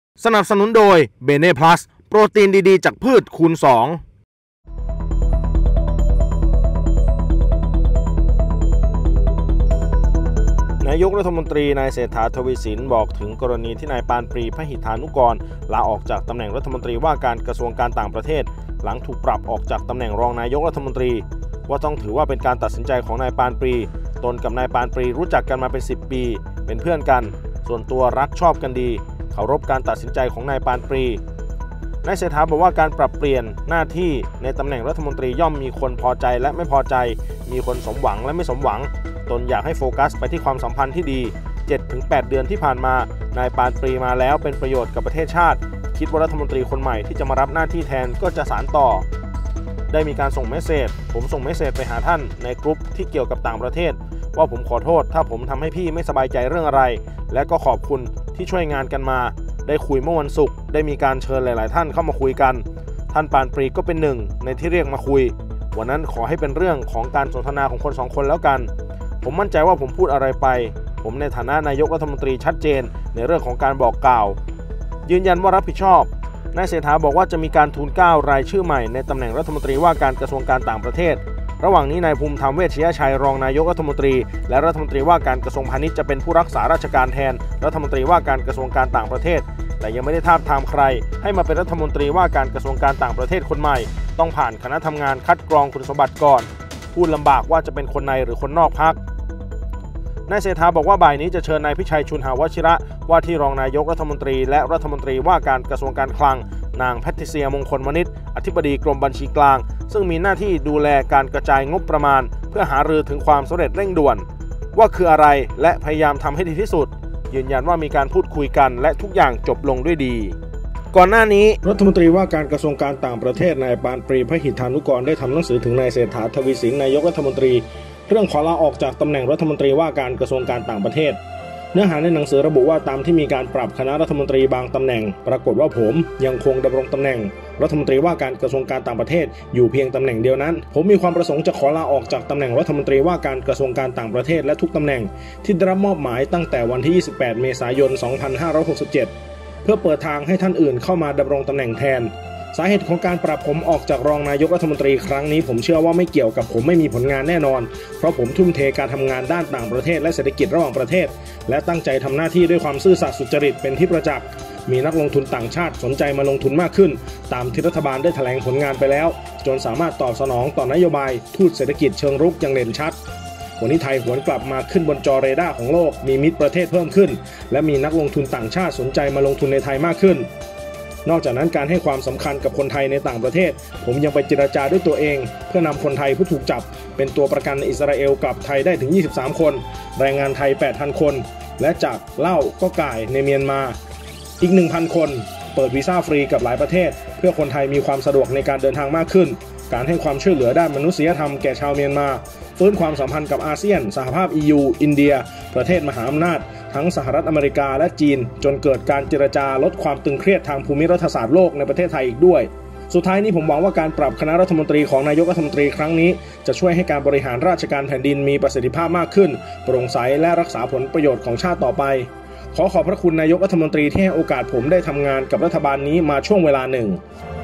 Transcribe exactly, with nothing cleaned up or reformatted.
สนับสนุนโดยเบเน่พลัสโปรตีนดีๆจากพืชคูณสองนายกรัฐมนตรีนายเศรษฐา ทวีสินบอกถึงกรณีที่นายปานปรี พหิทธานุกรลาออกจากตำแหน่งรัฐมนตรีว่าการกระทรวงการต่างประเทศหลังถูกปรับออกจากตำแหน่งรองนายกรัฐมนตรีว่าต้องถือว่าเป็นการตัดสินใจของนายปานปรีตนกับนายปานปรีรู้จักกันมาเป็นสิบปีเป็นเพื่อนกันส่วนตัวรักชอบกันดีเคารพการตัดสินใจของนายปานปรีนายเศรษฐาบอกว่าการปรับเปลี่ยนหน้าที่ในตำแหน่งรัฐมนตรีย่อมมีคนพอใจและไม่พอใจมีคนสมหวังและไม่สมหวังตนอยากให้โฟกัสไปที่ความสัมพันธ์ที่ดี เจ็ดถึงแปด เดือนที่ผ่านมานายปานปรีมาแล้วเป็นประโยชน์กับประเทศชาติคิดว่ารัฐมนตรีคนใหม่ที่จะมารับหน้าที่แทนก็จะสานต่อได้มีการส่งเมสเสจผมส่งเมสเสจไปหาท่านในกลุ่มที่เกี่ยวกับต่างประเทศว่าผมขอโทษถ้าผมทำให้พี่ไม่สบายใจเรื่องอะไรและก็ขอบคุณที่ช่วยงานกันมาได้คุยเมื่อวันศุกร์ได้มีการเชิญหลายๆท่านเข้ามาคุยกันท่านปานปรีก็เป็นหนึ่งในที่เรียกมาคุยวันนั้นขอให้เป็นเรื่องของการสนทนาของคนสองคนแล้วกันผมมั่นใจว่าผมพูดอะไรไปผมในฐานะนายกรัฐมนตรีชัดเจนในเรื่องของการบอกกล่าวยืนยันว่ารับผิดชอบนายเศรษฐาบอกว่าจะมีการทูลเกล้ารายชื่อใหม่ในตำแหน่งรัฐมนตรีว่าการกระทรวงการต่างประเทศระหว่างนี้นายภูมิธรรมเวชยชัยรองนายกรัฐมนตรีและรัฐมนตรีว่าการกระทรวงพาณิชย์จะเป็นผู้รักษาราชการแทนรัฐมนตรีว่าการกระทรวงการต่างประเทศแต่ยังไม่ได้ทาบทามใครให้มาเป็นรัฐมนตรีว่าการกระทรวงการต่างประเทศคนใหม่ต้องผ่านคณะทำงานคัดกรองคุณสมบัติก่อนพูดลำบากว่าจะเป็นคนในหรือคนนอกพรรคนายเศรษฐาบอกว่าบ่ายนี้จะเชิญนายพิชัยชุนหาวชิระว่าที่รองนายกรัฐมนตรีและรัฐมนตรีว่าการกระทรวงการคลังนางแพทริเซียมงคลวณิชอธิบดีกรมบัญชีกลางซึ่งมีหน้าที่ดูแลการกระจายงบประมาณเพื่อหารือถึงความสำเร็จเร่งด่วนว่าคืออะไรและพยายามทำให้ดีที่สุดยืนยันว่ามีการพูดคุยกันและทุกอย่างจบลงด้วยดีก่อนหน้านี้รัฐมนตรีว่าการกระทรวงการต่างประเทศนายปานปรี พหิทธานุกรได้ทำหนังสือถึงนายเศรษฐา ทวีสินนายกรัฐมนตรีเรื่องขอลาออกจากตำแหน่งรัฐมนตรีว่าการกระทรวงการต่างประเทศเนื้อหาในหนังสือระบุว่าตามที่มีการปรับคณะรัฐมนตรีบางตำแหน่งปรากฏว่าผมยังคงดำรงตำแหน่งรัฐมนตรีว่าการกระทรวงการต่างประเทศอยู่เพียงตำแหน่งเดียวนั้นผมมีความประสงค์จะขอลาออกจากตำแหน่งรัฐมนตรีว่าการกระทรวงการต่างประเทศและทุกตำแหน่งที่ได้รับมอบหมายตั้งแต่วันที่ยี่สิบแปดเมษายนสองพันห้าร้อยหกสิบเจ็ดเพื่อเปิดทางให้ท่านอื่นเข้ามาดำรงตำแหน่งแทนสาเหตุของการปรับผมออกจากรองนายกรัฐมนตรีครั้งนี้ผมเชื่อว่าไม่เกี่ยวกับผมไม่มีผลงานแน่นอนเพราะผมทุ่มเทการทำงานด้านต่างประเทศและเศรษฐกิจระหว่างประเทศและตั้งใจทำหน้าที่ด้วยความซื่อสัตย์สุจริตเป็นที่ประจักษ์มีนักลงทุนต่างชาติสนใจมาลงทุนมากขึ้นตามที่รัฐบาลได้แถลงผลงานไปแล้วจนสามารถตอบสนองต่อนโยบายทูตเศรษฐกิจเชิงรุกอย่างเด่นชัดวันนี้ไทยหวนกลับมาขึ้นบนจอเรดาร์ของโลกมีมิตรประเทศเพิ่มขึ้นและมีนักลงทุนต่างชาติสนใจมาลงทุนในไทยมากขึ้นนอกจากนั้นการให้ความสำคัญกับคนไทยในต่างประเทศผมยังไปเจรจาด้วยตัวเองเพื่อนำคนไทยผู้ถูกจับเป็นตัวประกันในอิสราเอลกลับไทยได้ถึงยี่สิบสามคนแรงงานไทย แปดพัน คนและจากเหล้าก็ก่ายในเมียนมาอีก หนึ่งพัน คนเปิดวีซ่าฟรีกับหลายประเทศเพื่อคนไทยมีความสะดวกในการเดินทางมากขึ้นการให้ความช่วยเหลือด้านมนุษยธรรมแก่ชาวเมียนมาฟื้นความสัมพันธ์กับอาเซียนสหภาพ อี ยู อินเดียประเทศมหาอำนาจทั้งสหรัฐอเมริกาและจีนจนเกิดการเจรจาลดความตึงเครียดทางภูมิรัฐศาสตร์โลกในประเทศไทยอีกด้วยสุดท้ายนี้ผมหวังว่าการปรับคณะรัฐมนตรีของนายกรัฐมนตรีครั้งนี้จะช่วยให้การบริหารราชการแผ่นดินมีประสิทธิภาพมากขึ้นโปร่งใสและรักษาผลประโยชน์ของชาติต่อไปขอขอบพระคุณนายกรัฐมนตรีที่ให้โอกาสผมได้ทำงานกับรัฐบาลนี้มาช่วงเวลาหนึ่ง